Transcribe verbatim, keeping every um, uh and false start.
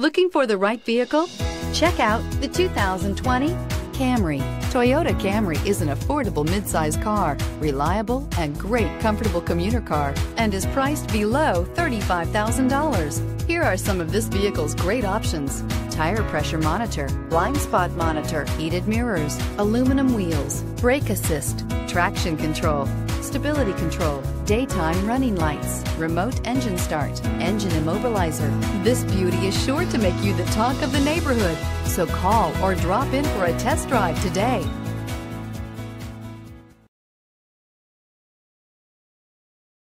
Looking for the right vehicle? Check out the two thousand twenty Camry. Toyota Camry is an affordable midsize car, reliable and great comfortable commuter car, and is priced below thirty-five thousand dollars. Here are some of this vehicle's great options: tire pressure monitor, blind spot monitor, heated mirrors, aluminum wheels, brake assist, traction control, stability control, daytime running lights, remote engine start, engine immobilizer. This beauty is sure to make you the talk of the neighborhood. So call or drop in for a test drive today.